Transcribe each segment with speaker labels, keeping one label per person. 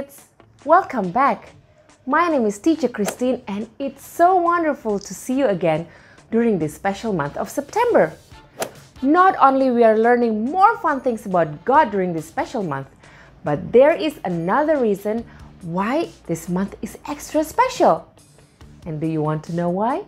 Speaker 1: kids! Welcome back! My name is Teacher Christine and it's so wonderful to see you again during this special month of September. Not only we are learning more fun things about God during this special month, but there is another reason why this month is extra special. And do you want to know why?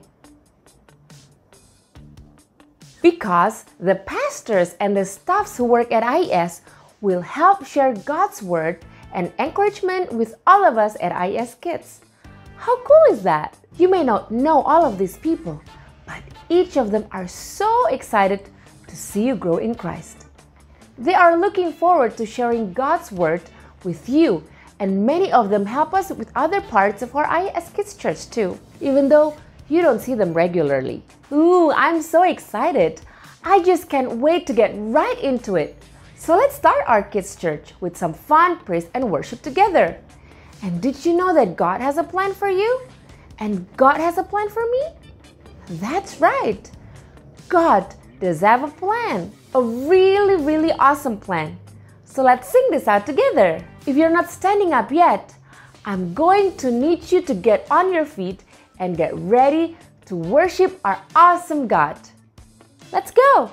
Speaker 1: Because the pastors and the staffs who work at IES will help share God's Word and encouragement with all of us at IES Kids. How cool is that? You may not know all of these people, but each of them are so excited to see you grow in Christ. They are looking forward to sharing God's Word with you, and many of them help us with other parts of our IES Kids Church too, even though you don't see them regularly. Ooh, I'm so excited! I just can't wait to get right into it. So let's start our Kids Church with some fun praise and worship together. And did you know that God has a plan for you? And God has a plan for me? That's right! God does have a plan. A really awesome plan. So let's sing this out together. If you're not standing up yet, I'm going to need you to get on your feet and get ready to worship our awesome God. Let's go!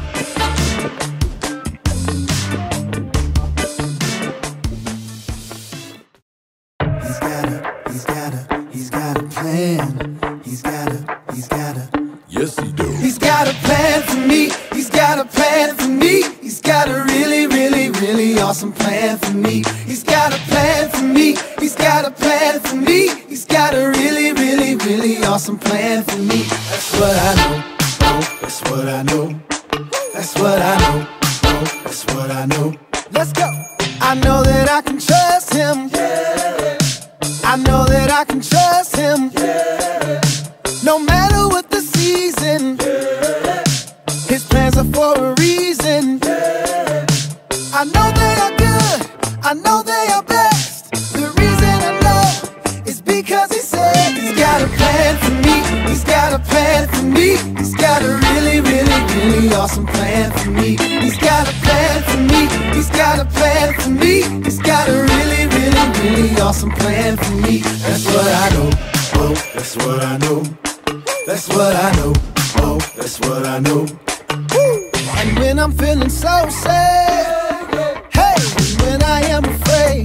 Speaker 2: He's got a plan. He's got a.
Speaker 3: Yes, he do.
Speaker 2: He's got a plan for me. He's got a plan for me. He's got a really awesome plan for me. He's got a plan for me. He's got a plan for me. He's got a really awesome plan for me. That's what I know. Oh, that's what I know. That's what I know. Oh, that's what I know. Let's go. I know that I can trust him. Yeah. I know that I can trust him. Yeah. No matter what the season. Yeah. His plans are for a reason. Yeah. I know they are good. I know they are best. The reason I know is because he said he's got a plan for me. He's got a plan for me. He's got a really awesome plan for me. He's got a plan for me. He's got a plan for me. He's got a really awesome plan for me. That's what I know. Oh, that's what I know. That's what I know. Oh, that's what I know. And when I'm feeling so sad, hey, when I am afraid,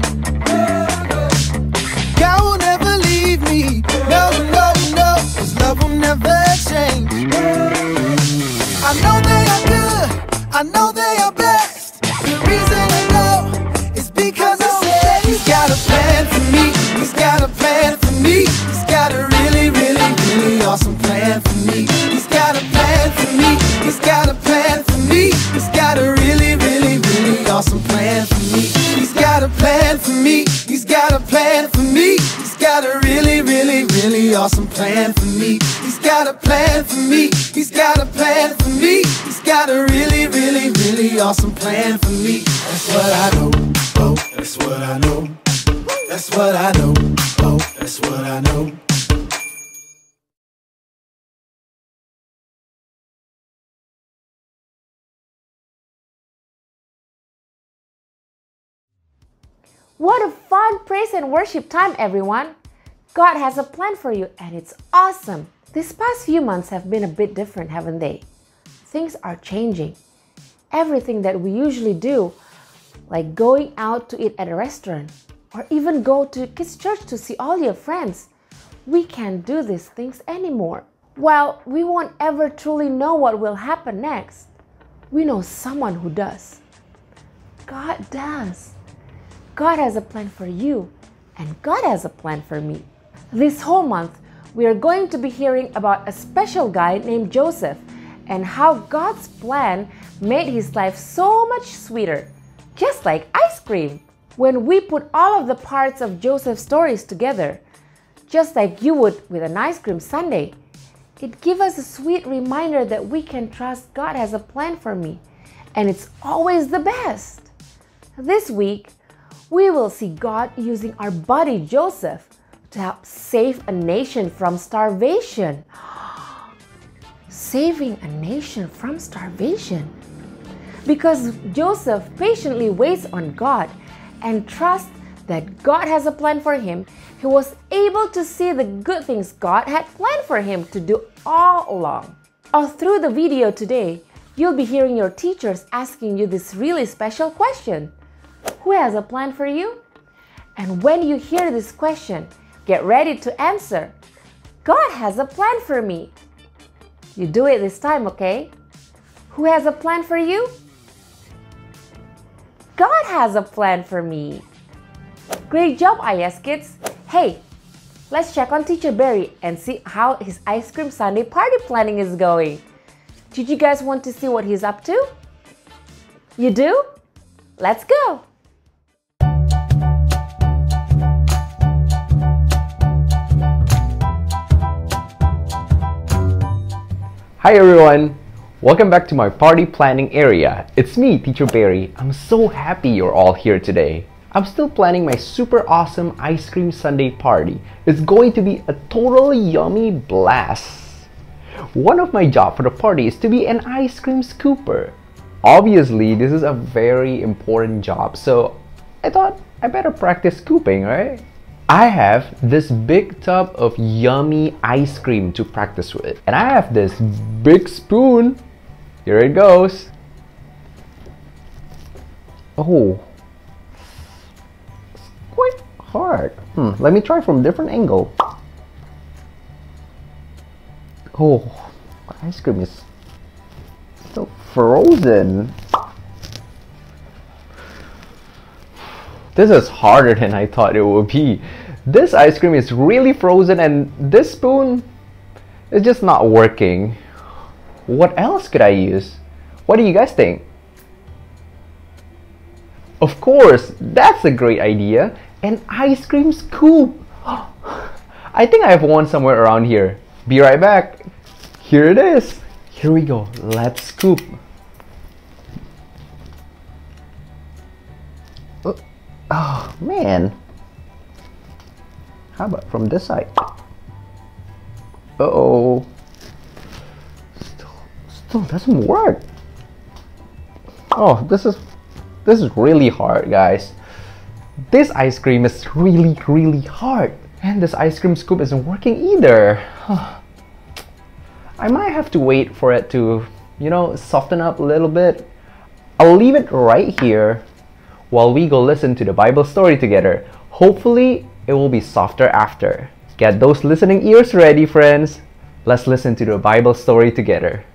Speaker 2: God will never leave me. No, his love will never change. I know they are good. I know they are best. The reason I know is because he said he's got a plan for me. He's got a plan for me. He's got a really awesome plan for me. He's got a plan for me. He's got a plan for me. He's got a really awesome plan for me. He's got a plan for me. He's got a plan for me. He's got a really awesome plan for me. He's got a plan for me. He's got a plan for me. He's got a really awesome plan for me. That's what I know. Oh, that's what I know. That's what I know. Oh, that's what I know.
Speaker 1: What a fun praise and worship time, everyone! God has a plan for you and it's awesome! These past few months have been a bit different, haven't they? Things are changing. Everything that we usually do, like going out to eat at a restaurant, or even go to kids' church to see all your friends, we can't do these things anymore. Well, we won't ever truly know what will happen next. We know someone who does. God does. God has a plan for you, and God has a plan for me. This whole month, we are going to be hearing about a special guy named Joseph and how God's plan made his life so much sweeter, just like ice cream. When we put all of the parts of Joseph's stories together, just like you would with an ice cream sundae, it gives us a sweet reminder that we can trust God has a plan for me, and it's always the best. This week, we will see God using our buddy Joseph to help save a nation from starvation. Saving a nation from starvation. Because Joseph patiently waits on God and trusts that God has a plan for him, he was able to see the good things God had planned for him to do all along. All through the video today, you'll be hearing your teachers asking you this really special question. Who has a plan for you? And when you hear this question, get ready to answer. God has a plan for me. You do it this time, okay? Who has a plan for you? God has a plan for me. Great job, IS kids. Hey, let's check on Teacher Barry and see how his ice cream Sunday party planning is going. Did you guys want to see what he's up to? You do? Let's go!
Speaker 3: Hi everyone! Welcome back to my party planning area. It's me, Teacher Barry. I'm so happy you're all here today. I'm still planning my super awesome ice cream sundae party. It's going to be a totally yummy blast. One of my jobs for the party is to be an ice cream scooper. Obviously, this is a very important job, so I thought I better practice scooping, right? I have this big tub of yummy ice cream to practice with. And I have this big spoon. Here it goes. Oh, it's quite hard. Let me try from a different angle. Oh, ice cream is still frozen. This is harder than I thought it would be. This ice cream is really frozen and this spoon is just not working. What else could I use? What do you guys think? Of course, that's a great idea. An ice cream scoop. I think I have one somewhere around here. Be right back. Here it is. Here we go. Let's scoop. Oh man, how about from this side? Uh-oh, still doesn't work. Oh, this is really hard, guys. This ice cream is really hard, and this ice cream scoop isn't working either. I might have to wait for it to, soften up a little bit. I'll leave it right here while we go listen to the Bible story together. Hopefully, it will be softer after. Get those listening ears ready, friends. Let's listen to the Bible story together.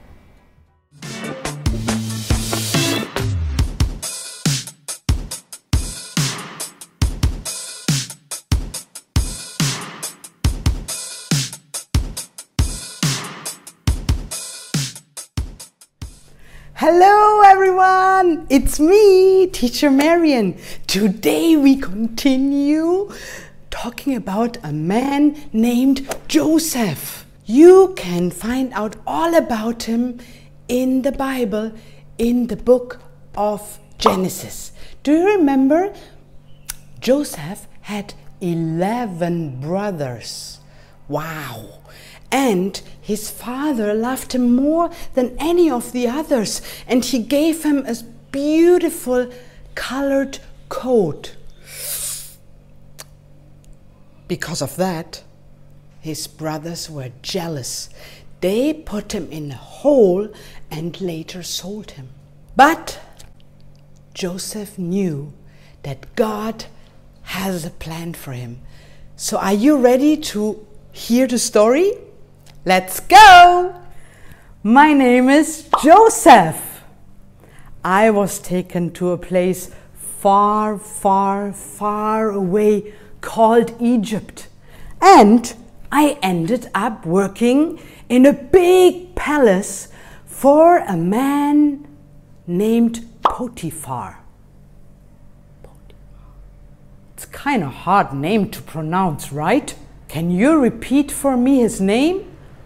Speaker 4: Hello everyone, it's me, Teacher Marian. Today we continue talking about a man named Joseph. You can find out all about him in the Bible, in the book of Genesis. Do you remember? Joseph had 11 brothers. Wow! And his father loved him more than any of the others, and he gave him a beautiful colored coat. Because of that, his brothers were jealous. They put him in a hole and later sold him. But Joseph knew that God has a plan for him. So are you ready to hear the story? Let's go! My name is Joseph. I was taken to a place far away called Egypt. And I ended up working in a big palace for a man named Potiphar. It's kind of hard name to pronounce, right? Can you repeat for me his name?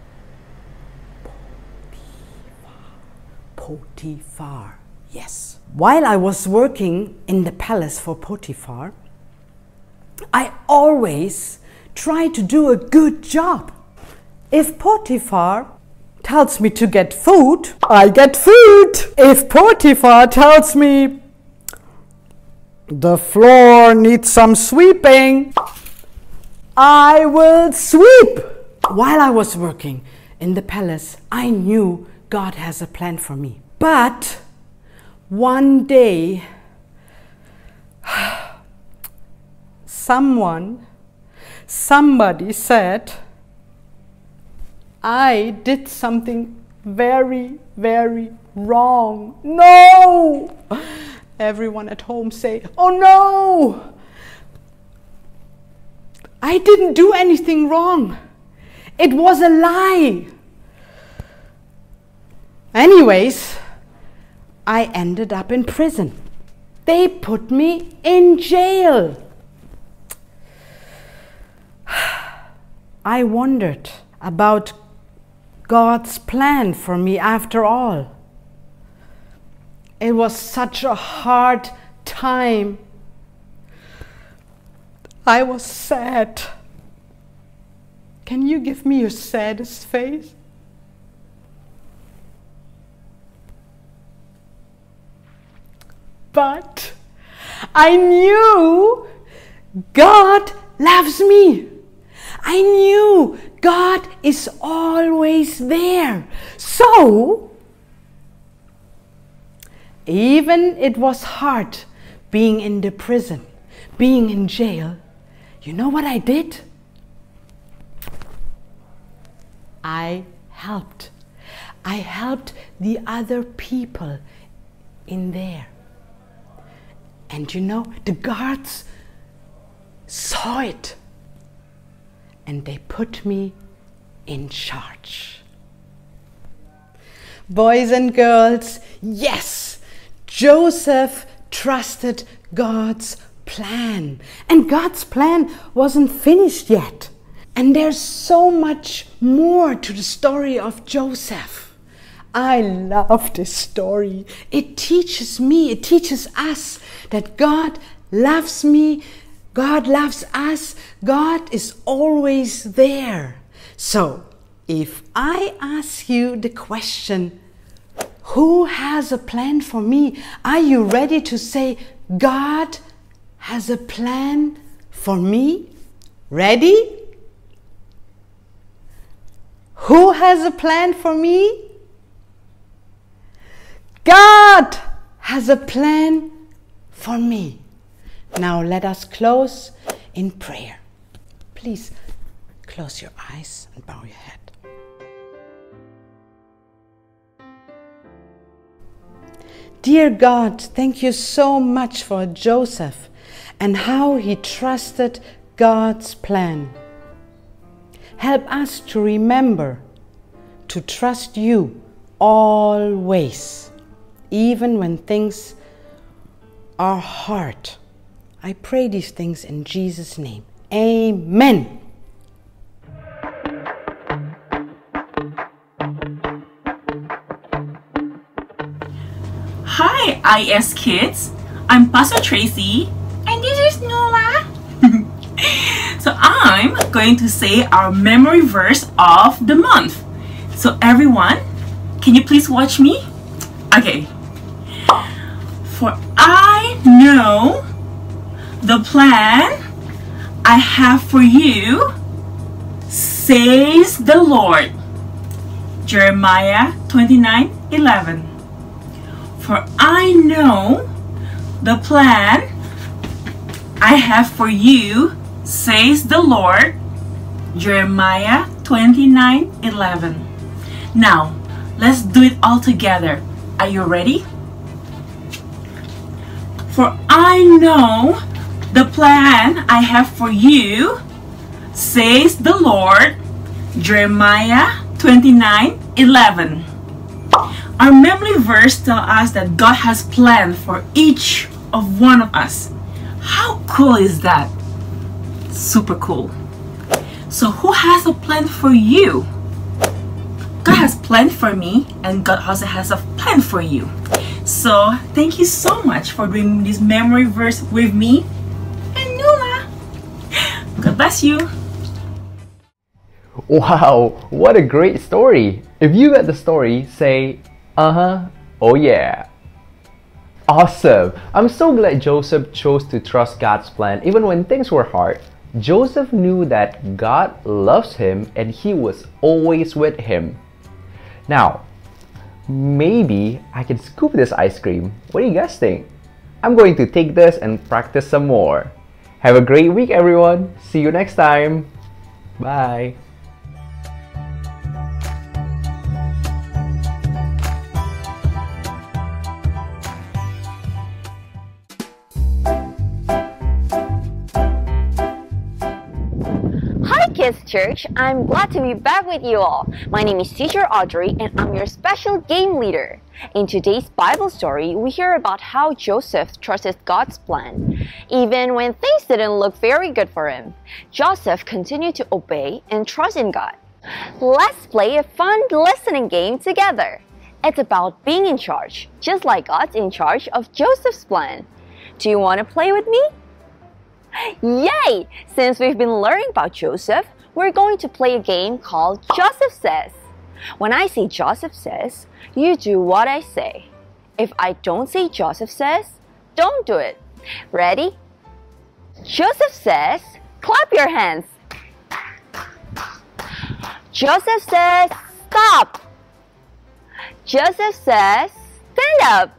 Speaker 4: Potiphar, yes. While I was working in the palace for Potiphar, I always try to do a good job. If Potiphar tells me to get food, I get food. If Potiphar tells me The floor needs some sweeping. I will sweep. While I was working in the palace, I knew God has a plan for me. But one day, somebody said, I did something very, very wrong. No! Everyone at home say, oh no! I didn't do anything wrong. It was a lie. Anyways, I ended up in prison. They put me in jail. I wondered about God's plan for me after all. It was such a hard time. I was sad. Can you give me your saddest face? But I knew God loves me. I knew God is always there. So, even it was hard being in the prison, being in jail, you know what I did? I helped. I helped the other people in there. And you know, the guards saw it. And they put me in charge. Boys and girls, yes, Joseph trusted God's plan. And God's plan wasn't finished yet. And there's so much more to the story of Joseph. I love this story. It teaches me, it teaches us that God loves me, God loves us, God is always there. So, if I ask you the question, who has a plan for me? Are you ready to say, God has a plan for me? Ready? Who has a plan for me? God has a plan for me. Now let us close in prayer. Please close your eyes and bow your head. Dear God, thank you so much for Joseph and how he trusted God's plan. Help us to remember to trust you always, even when things are hard. I pray these things in Jesus' name. Amen.
Speaker 5: Hi, IS Kids. I'm Pastor Tracy, and this is Nola. So I'm going to say our memory verse of the month. So everyone, can you please watch me? Okay. For I know the plan I have for you, says the Lord. Jeremiah 29:11. For I know the plan I have for you, says the Lord. Jeremiah 29:11. Now, let's do it all together. Are you ready? For I know the plan I have for you, says the Lord. Jeremiah 29:11. Our memory verse tells us that God has planned for each of one of us. How cool is that? Super cool. So who has a plan for you? God has planned for me, and God also has a plan for you. So thank you so much for doing this memory verse with me and Nula. God bless you.
Speaker 3: Wow, what a great story! If you got the story, say, uh-huh, oh yeah. Awesome! I'm so glad Joseph chose to trust God's plan even when things were hard. Joseph knew that God loves him and he was always with him. Now, maybe I can scoop this ice cream. What do you guys think? I'm going to take this and practice some more. Have a great week, everyone. See you next time. Bye.
Speaker 6: Hi Kids Church, I'm glad to be back with you all. My name is Teacher Audrey and I'm your special game leader. In today's Bible story, we hear about how Joseph trusted God's plan. Even when things didn't look very good for him, Joseph continued to obey and trust in God. Let's play a fun listening game together. It's about being in charge, just like God's in charge of Joseph's plan. Do you want to play with me? Yay! Since we've been learning about Joseph, we're going to play a game called Joseph Says. When I say Joseph Says, you do what I say. If I don't say Joseph Says, don't do it. Ready? Joseph says, clap your hands. Joseph says, stop. Joseph says, stand up.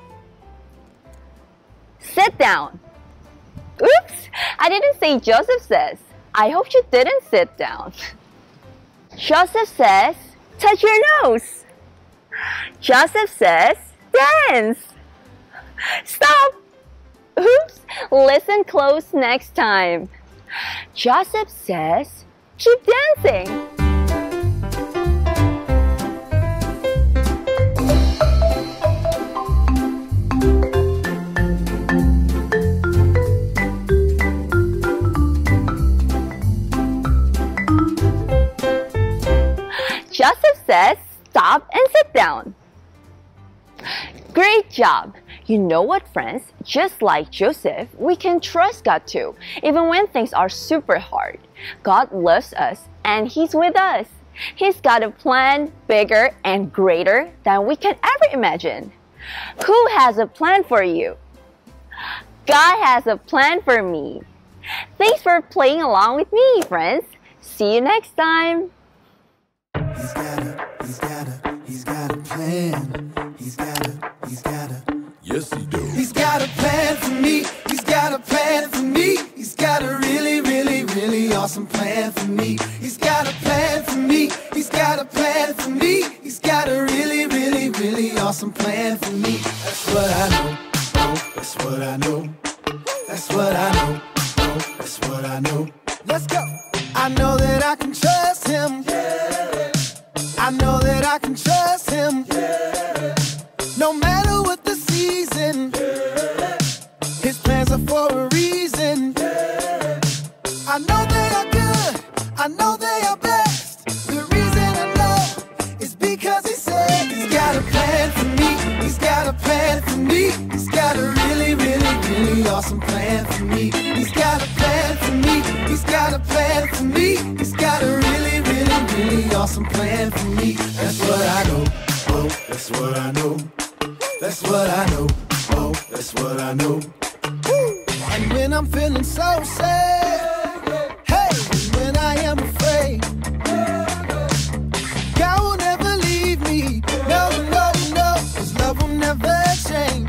Speaker 6: Sit down. Oops, I didn't say Joseph says. I hope you didn't sit down. Joseph says, touch your nose. Joseph says, dance. Stop. Oops, listen close next time. Joseph says, keep dancing. Joseph says, stop and sit down. Great job! You know what, friends? Just like Joseph, we can trust God too, even when things are super hard. God loves us and He's with us. He's got a plan bigger and greater than we can ever imagine. Who has a plan for you? God has a plan for me. Thanks for playing along with me, friends. See you next time.
Speaker 2: He's got a plan. He's got a.
Speaker 7: Yes, he do.
Speaker 2: He's got a plan for me. He's got a plan for me. He's got a really, really, really awesome plan for me. He's got a plan for me. He's got a plan for me. He's got a really, really, really awesome plan for me. That's what I know. Oh, that's what I know. That's what I know. Oh, that's what I know. Let's go. I know that I can trust Him. Yeah. I know that I can trust Him. Yeah. No matter what the season, yeah. His plans are for a reason. Yeah. I know they are good. I know they are best. The reason I know is because He said He's got a plan for me. He's got a plan for me. He's got a really, really, really awesome plan for me. He's got a plan for me. He's got a plan for me. He's got a really, really, really awesome plan for me. That's what I know. Oh, that's what I know. That's what I know. Oh, that's what I know. And when I'm feeling so sad, hey, when I am afraid, God will never leave me. No, no, no, His love will never change.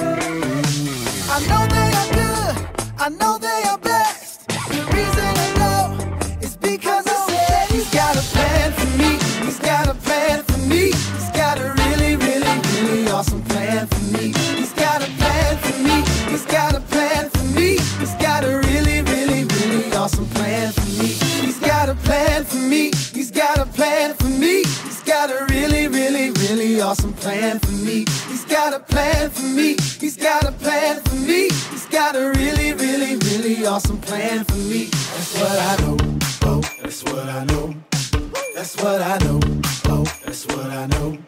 Speaker 2: I know they are good. I know they are best. The reason I know is because He said He's got a plan for me. He's got a plan for me. He's got a really, really, really awesome plan for me. He's got a plan for me. He's got a plan for me. He's got a really, really, really awesome plan for me. He's got a plan for me. He's got a plan for me. He's got a really, really, really awesome plan for me. He's got a plan for me. He's got a plan for me. He's got a really, really, really awesome plan for me. That's what I know. Oh, that's what I know. That's what I know. Oh, that's what I know.